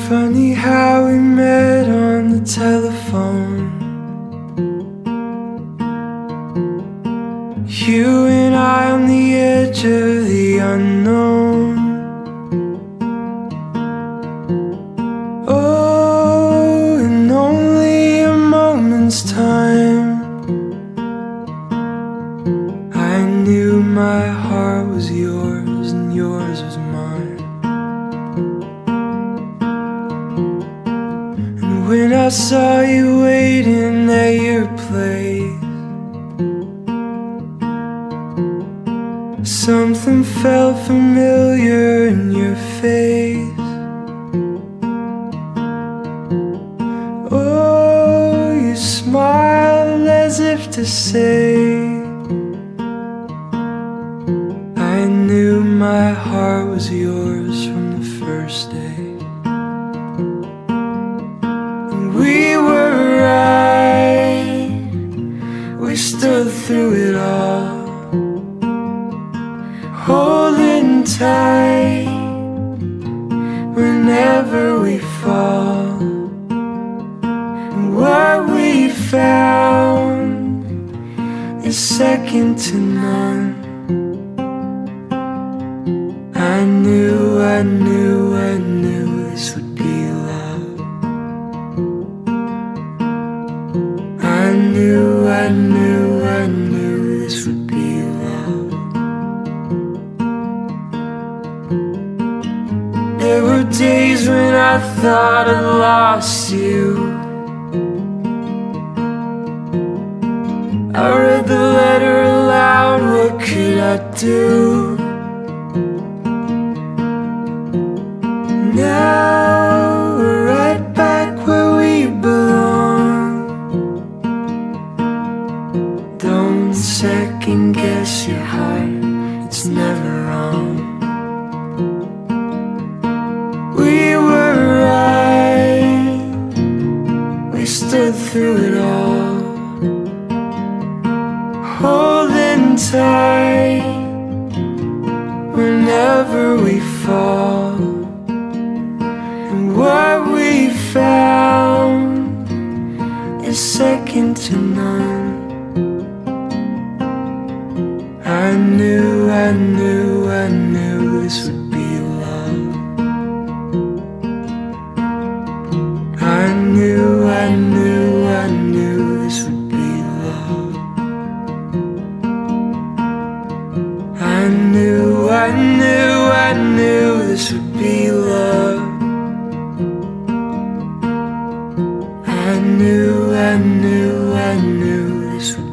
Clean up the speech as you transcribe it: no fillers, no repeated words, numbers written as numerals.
Funny how we met on the telephone. You and I on the edge of the unknown. Oh, in only a moment's time, I knew my heart was yours and yours was mine. And when I saw you waiting at your place, something felt familiar in your face. Oh, you smiled as if to say, I knew my heart was yours from the first day. And we were right, we stood through it all, holding tight whenever we fall. And what we found is second to none. I knew this would be love. I knew this would be love. There were days when I thought I'd lost you. I read the letter aloud, what could I do? Now we're right back where we belong. Don't second guess your heart, it's never wrong. We were right, we stood through it all, holding tight whenever we fall. And what we found is second to none. I knew this would be love. I knew this would be love. I knew this would be love. I knew this would